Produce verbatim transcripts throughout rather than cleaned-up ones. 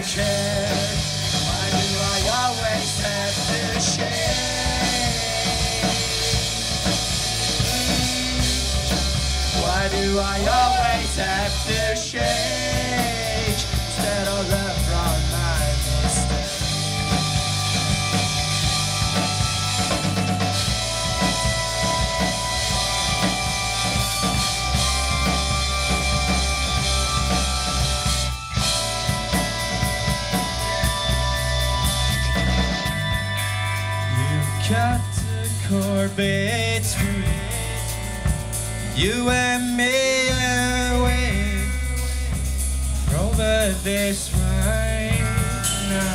care? Why do I always have to change? Why do I always have to change instead of learn from my mistakes? Cut the cord between you and me away over this right now.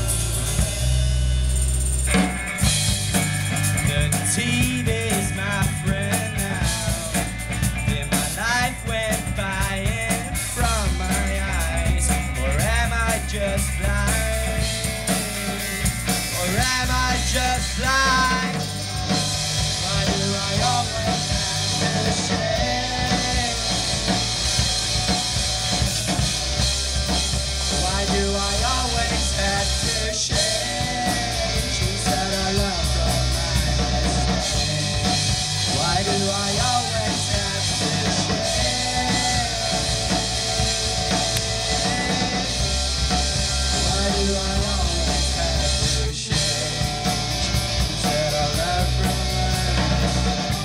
The T V is my friend now. Then my life went by in from my eyes. Or am I just blind? Or am I just blind? Why do I always have to change? Why do I always have to change instead of learn from my mistakes? Why do I always have to change? Why do I always have to change instead of learn from my mistakes?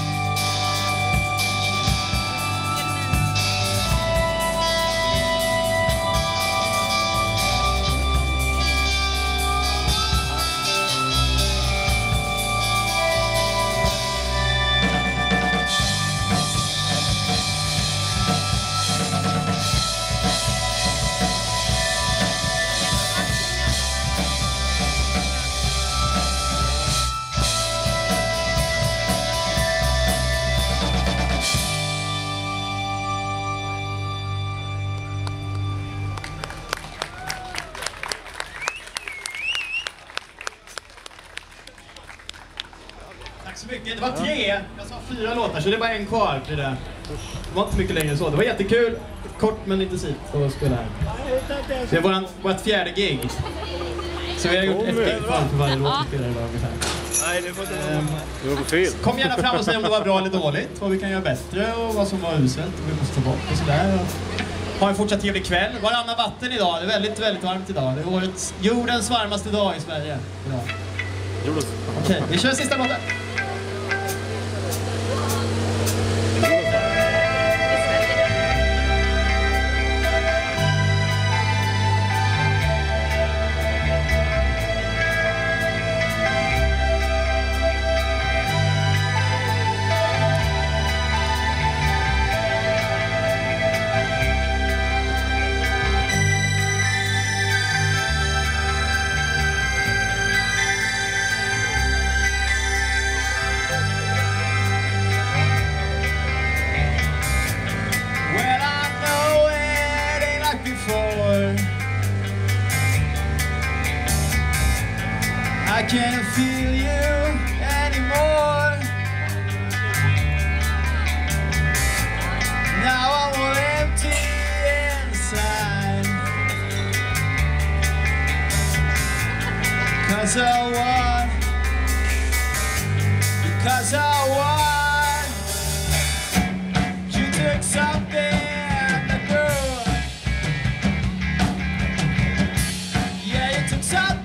Tack så mycket. Det var tre. Jag sa fyra låtar, så det var en kvar till det. Det var inte mycket längre så. Det var jättekul. Kort men intensivt att spela här. Det är våran, vårt fjärde gig. Så vi har gjort ett gig för varje låt vi spelar idag ungefär. Nej, det var inte fel. Kom gärna fram och säg om det var bra eller dåligt. Vad vi kan göra bättre och vad som var uselt och vi måste ta bort och sådär. Ha en fortsatt trevlig kväll. Varannan vatten idag. Det är väldigt, väldigt varmt idag. Det är årets, jordens varmaste dag i Sverige idag. Okej, okay, vi kör sista låten. I can't feel you anymore. Now I'm all empty inside. Cause I want, because I want. You took something to do. Yeah, you took something.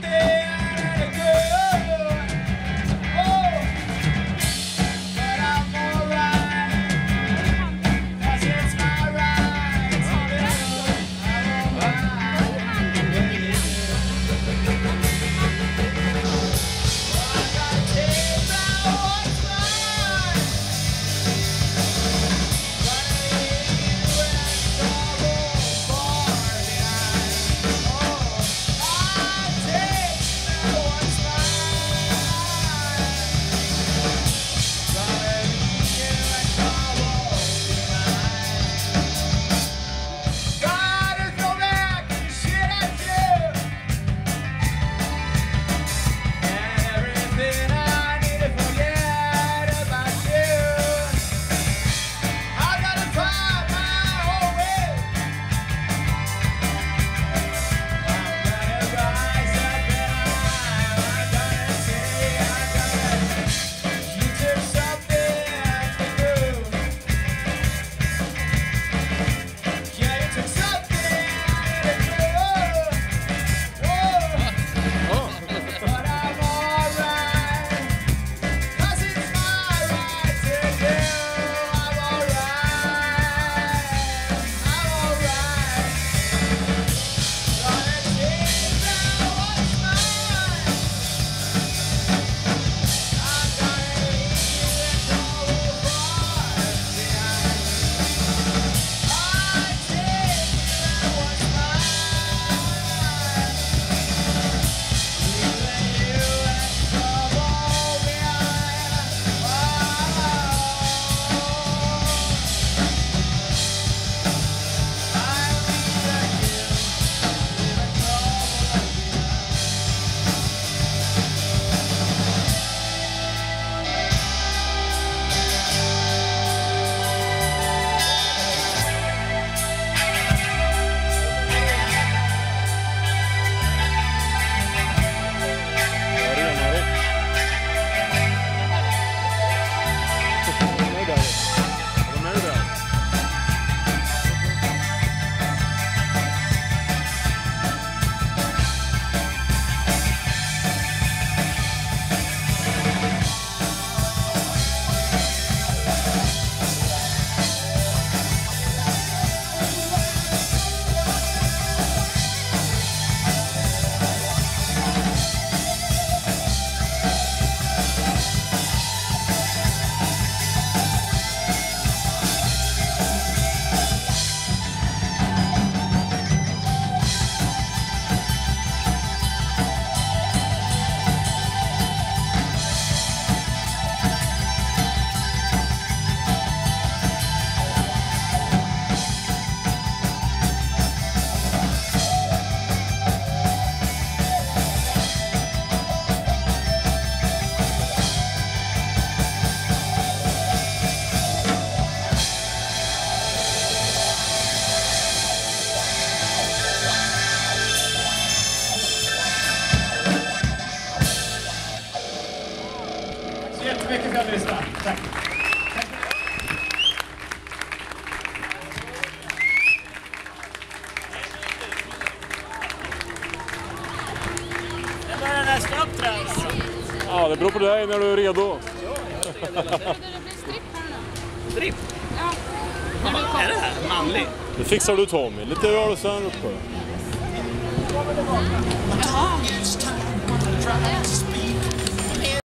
det beror på dig när du är redo. Det blir stripp här nu. Stripp? Ja. Vad är det här? Manlig? Det fixar du Tommy. Lite rörelsen upp på det. Jaha.